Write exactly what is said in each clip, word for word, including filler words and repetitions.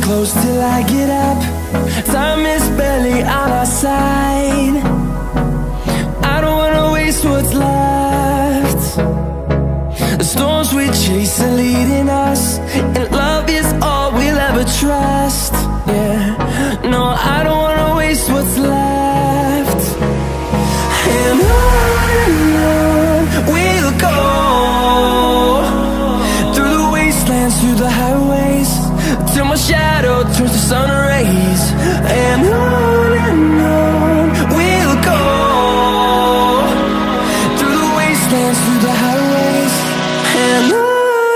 close till I get up. Time is barely on our side. I don't wanna waste what's left. The storms we chase are leading us, and love is all we'll ever trust. Yeah, no, I don't wanna waste what's left. And on and on we'll go, through the wastelands, through the highways, till my shadow turns to sun rays. And on and on we'll go, through the wastelands, through the highways, and on.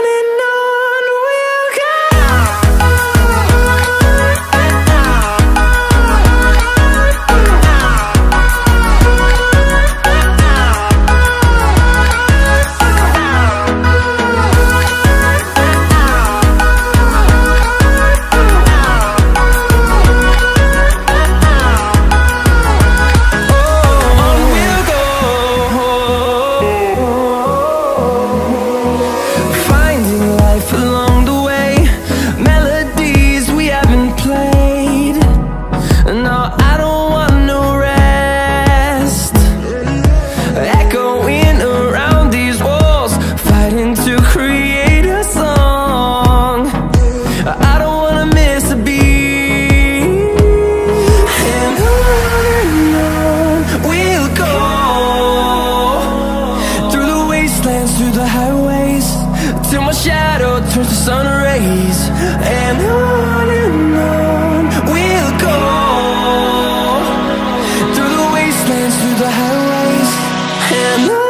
Through the highways, till my shadow turns to sun rays. And on and on we'll go, through the wastelands, through the highways, and on.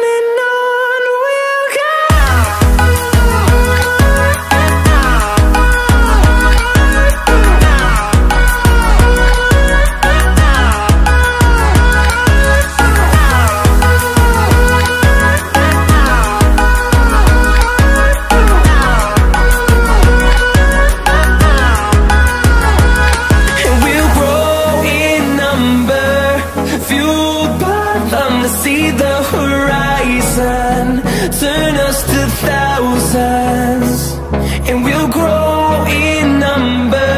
See the horizon, turn us to thousands, and we'll grow in number.